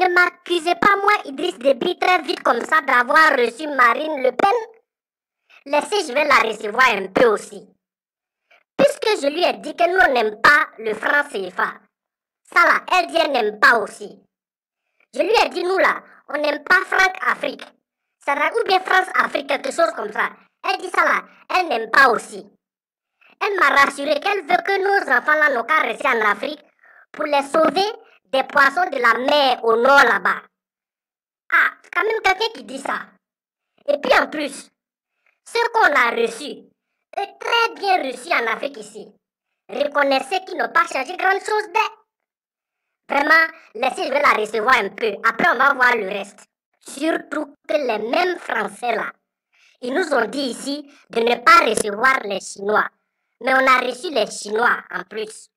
Ne m'accusez pas, moi, Idriss Déby, très vite comme ça, d'avoir reçu Marine Le Pen. Laissez, je vais la recevoir un peu aussi. Puisque je lui ai dit que nous n'aime pas le franc CFA. Ça là, elle dit elle n'aime pas aussi. Je lui ai dit, nous là, on n'aime pas Franck Afrique. Ça va, ou bien France Afrique, quelque chose comme ça. Elle dit ça là, elle n'aime pas aussi. Elle m'a rassuré qu'elle veut que nos enfants là n'ont qu'à rester en Afrique pour les sauver des poissons de la mer au nord là-bas. Ah, c'est quand même quelqu'un qui dit ça. Et puis en plus, ce qu'on a reçu est très bien reçu en Afrique ici. Reconnaissez qu'ils n'ont pas changé grand chose d'eux. Vraiment, laissez, je vais la recevoir un peu. Après, on va voir le reste. Surtout que les mêmes Français là, ils nous ont dit ici de ne pas recevoir les Chinois. Mais on a reçu les Chinois en plus.